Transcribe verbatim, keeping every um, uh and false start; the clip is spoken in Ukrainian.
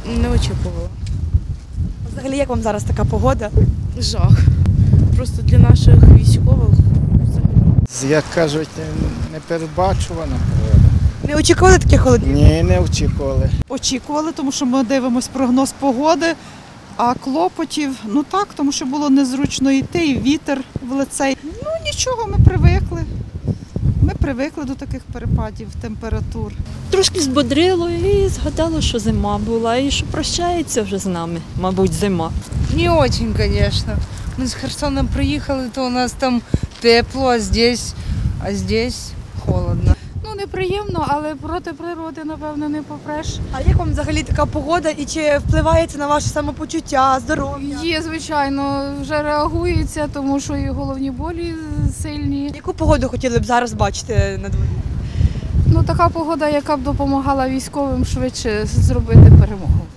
Не очікувала. Взагалі, як вам зараз така погода? Жах. Просто для наших військових взагалі. Як кажуть, непередбачувана погода. Не очікували таких холодів? Ні, не очікували. Очікували, тому що ми дивимося прогноз погоди, а клопотів, ну так, тому що було незручно йти, і вітер в лицей. Ну нічого, ми привикли. Ми привикли до таких перепадів температур. Трошки збодрило і згадало, що зима була і що прощається вже з нами, мабуть, зима. Не очень, конечно. Мы с Херсоном приехали, то у нас там тепло, а здесь, а здесь холодно. Ну, неприємно, але проти природи, напевно, не попреш. А як вам взагалі така погода і чи впливає це на ваше самопочуття, здоров'я? Є, звичайно, вже реагується, тому що і головні болі сильні. Яку погоду хотіли б зараз бачити на дворі? Ну, така погода, яка б допомагала військовим швидше зробити перемогу.